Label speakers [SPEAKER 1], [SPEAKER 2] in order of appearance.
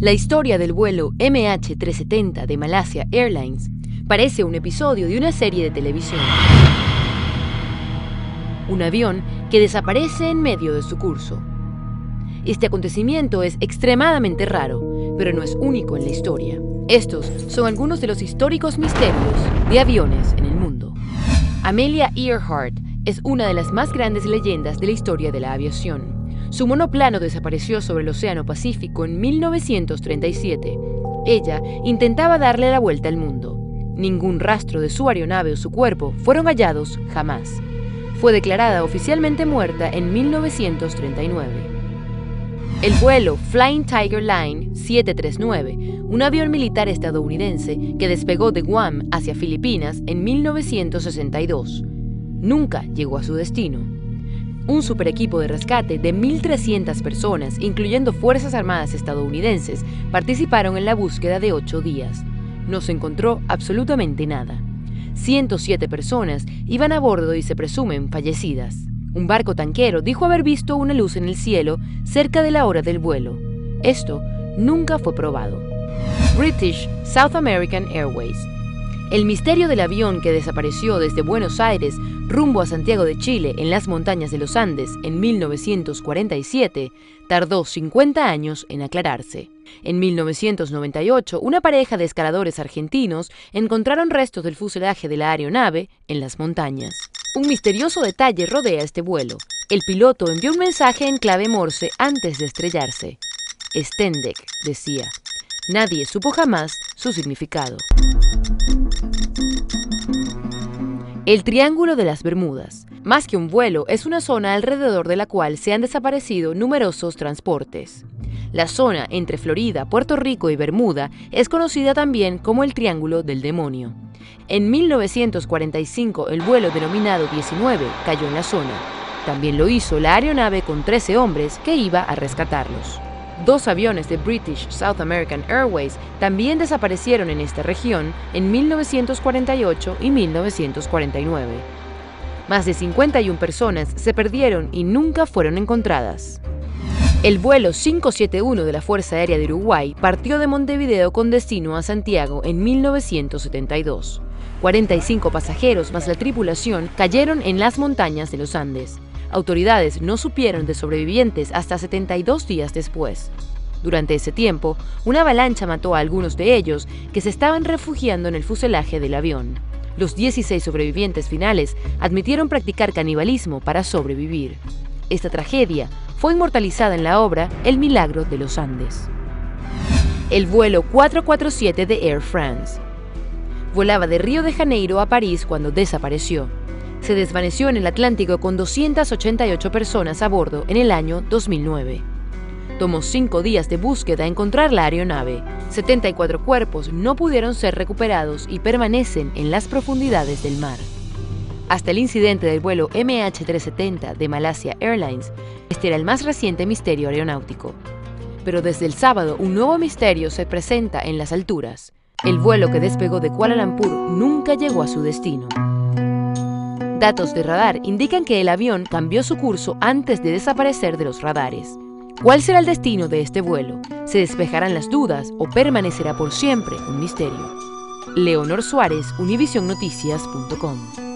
[SPEAKER 1] La historia del vuelo MH370 de Malaysia Airlines parece un episodio de una serie de televisión. Un avión que desaparece en medio de su curso. Este acontecimiento es extremadamente raro, pero no es único en la historia. Estos son algunos de los históricos misterios de aviones en el mundo. Amelia Earhart es una de las más grandes leyendas de la historia de la aviación. Su monoplano desapareció sobre el Océano Pacífico en 1937. Ella intentaba darle la vuelta al mundo. Ningún rastro de su aeronave o su cuerpo fueron hallados jamás. Fue declarada oficialmente muerta en 1939. El vuelo Flying Tiger Line 739, un avión militar estadounidense que despegó de Guam hacia Filipinas en 1962, nunca llegó a su destino. Un super equipo de rescate de 1.300 personas, incluyendo Fuerzas Armadas estadounidenses, participaron en la búsqueda de 8 días. No se encontró absolutamente nada. 107 personas iban a bordo y se presumen fallecidas. Un barco tanquero dijo haber visto una luz en el cielo cerca de la hora del vuelo. Esto nunca fue probado. British South American Airways. El misterio del avión que desapareció desde Buenos Aires rumbo a Santiago de Chile en las montañas de los Andes en 1947 tardó 50 años en aclararse. En 1998, una pareja de escaladores argentinos encontraron restos del fuselaje de la aeronave en las montañas. Un misterioso detalle rodea este vuelo. El piloto envió un mensaje en clave Morse antes de estrellarse. Stendek decía. Nadie supo jamás su significado. El Triángulo de las Bermudas. Más que un vuelo, es una zona alrededor de la cual se han desaparecido numerosos transportes. La zona entre Florida, Puerto Rico y Bermuda es conocida también como el Triángulo del Demonio. En 1945, el vuelo denominado 19 cayó en la zona. También lo hizo la aeronave con 13 hombres que iba a rescatarlos. 2 aviones de British South American Airways también desaparecieron en esta región en 1948 y 1949. Más de 51 personas se perdieron y nunca fueron encontradas. El vuelo 571 de la Fuerza Aérea de Uruguay partió de Montevideo con destino a Santiago en 1972. 45 pasajeros más la tripulación cayeron en las montañas de los Andes. Autoridades no supieron de sobrevivientes hasta 72 días después. Durante ese tiempo, una avalancha mató a algunos de ellos que se estaban refugiando en el fuselaje del avión. Los 16 sobrevivientes finales admitieron practicar canibalismo para sobrevivir. Esta tragedia fue inmortalizada en la obra El Milagro de los Andes. El vuelo 447 de Air France. Volaba de Río de Janeiro a París cuando desapareció. Se desvaneció en el Atlántico con 288 personas a bordo en el año 2009. Tomó 5 días de búsqueda encontrar la aeronave. 74 cuerpos no pudieron ser recuperados y permanecen en las profundidades del mar. Hasta el incidente del vuelo MH370 de Malaysia Airlines, este era el más reciente misterio aeronáutico. Pero desde el sábado, un nuevo misterio se presenta en las alturas. El vuelo que despegó de Kuala Lumpur nunca llegó a su destino. Datos de radar indican que el avión cambió su curso antes de desaparecer de los radares. ¿Cuál será el destino de este vuelo? ¿Se despejarán las dudas o permanecerá por siempre un misterio? Leonor Suárez, UnivisionNoticias.com.